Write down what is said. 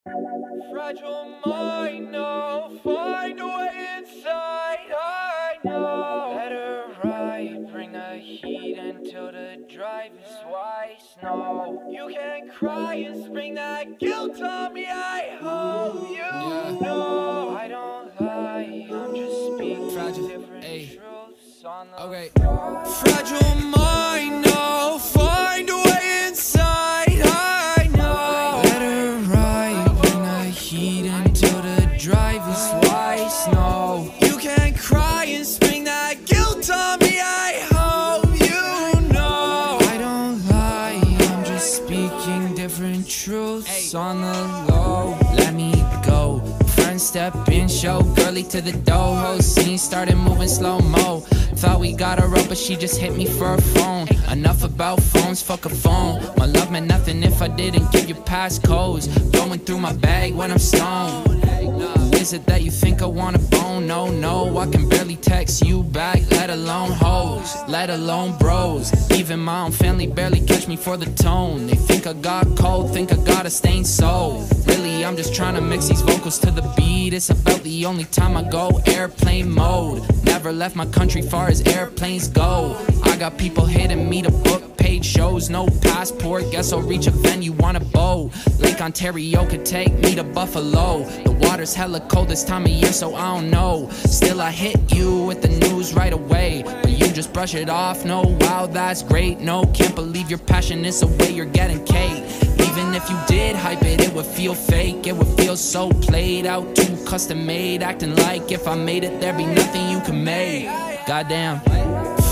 Fragile mind, no, find a way inside, I know. Better ride, bring the heat until the drive is white snow. You can cry and spring that guilt on me, I hope you know. I don't lie, I'm just speaking different truths on the floor. Fragile mind, no, find a way inside, I know. Let her ride, bring the heat until the drive is white snow. You can cry and spring that guilt on me, I hope you know. I don't lie, I'm just speaking different truths on the low. Let me go. Friends step in, show girly to the door. Whole scene started moving slow-mo. Thought we got her up, but she just hit me for a phone. Enough about phones, fuck a phone. My love meant nothing if I didn't give you passcodes. Going through my bag when I'm stoned. Who is it that you think I wanna bone? No, no, I can barely text you back, let alone hoes, let alone bros. Even my own family barely catch me for the tone. They think I got cold, think I got a stained soul. Really, I'm just trying to mix these vocals to the beat. It's about the only time I go airplane mode. Never left my country far as airplanes go. I got people hitting me to book paid shows. No passport, guess I'll reach a venue on a boat. Lake Ontario could take me to Buffalo. The water's hella cold this time of year, so I don't know. Still I hit you with the news right away, but you just brush it off. No, wow, that's great. No, can't believe your passion is the way you're getting cake. Even if you did hype it, it would feel fake. It would feel so played out, too custom made. Acting like if I made it, there'd be nothing you can make. Goddamn.